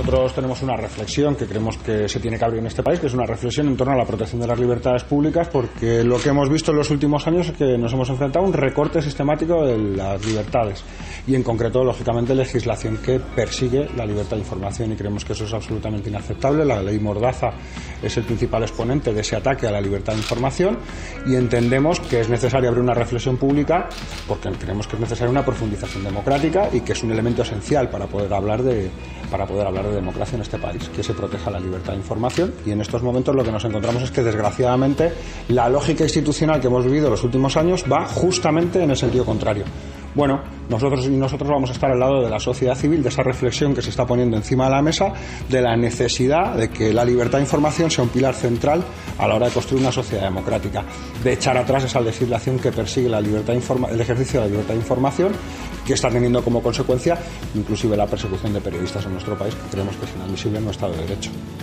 nosotros tenemos una reflexión que creemos que se tiene que abrir en este país, que es una reflexión en torno a la protección de las libertades públicas, porque lo que hemos visto en los últimos años es que nos hemos enfrentado a un recorte sistemático de las libertades y, en concreto, lógicamente, legislación que persigue la libertad de información, y creemos que eso es absolutamente inaceptable. La ley Mordaza es el principal exponente de ese ataque a la libertad de información, y entendemos que es necesario abrir una reflexión pública porque creemos que es necesaria una profundización democrática y que es un elemento esencial para poder hablar de democracia en este país, que se proteja la libertad de información. Y en estos momentos lo que nos encontramos es que, desgraciadamente, la lógica institucional que hemos vivido los últimos años va justamente en el sentido contrario. Bueno, nosotros vamos a estar al lado de la sociedad civil, de esa reflexión que se está poniendo encima de la mesa, de la necesidad de que la libertad de información sea un pilar central a la hora de construir una sociedad democrática, de echar atrás esa legislación que persigue el ejercicio de la libertad de información, que está teniendo como consecuencia inclusive la persecución de periodistas en nuestro país, que creemos que es inadmisible en un Estado de Derecho.